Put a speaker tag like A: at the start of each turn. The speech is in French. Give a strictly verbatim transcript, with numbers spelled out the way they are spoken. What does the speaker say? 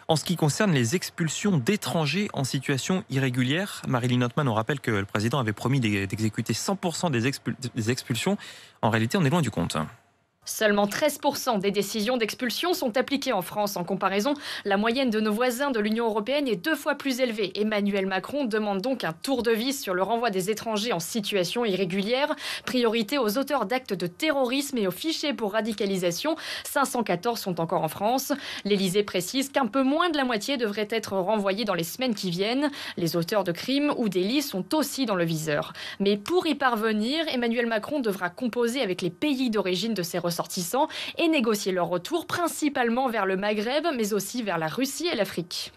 A: En ce qui concerne les expulsions d'étrangers en situation irrégulière, Marilyn Hotman, on rappelle que le président avait promis d'exécuter cent pour cent des, expul des expulsions. En réalité, on est loin du compte.
B: Seulement treize pour cent des décisions d'expulsion sont appliquées en France. En comparaison, la moyenne de nos voisins de l'Union européenne est deux fois plus élevée. Emmanuel Macron demande donc un tour de vis sur le renvoi des étrangers en situation irrégulière. Priorité aux auteurs d'actes de terrorisme et aux fichés pour radicalisation. cinq cent quatorze sont encore en France. L'Élysée précise qu'un peu moins de la moitié devraient être renvoyés dans les semaines qui viennent. Les auteurs de crimes ou délits sont aussi dans le viseur. Mais pour y parvenir, Emmanuel Macron devra composer avec les pays d'origine de ces ressortissants et négocier leur retour principalement vers le Maghreb, mais aussi vers la Russie et l'Afrique.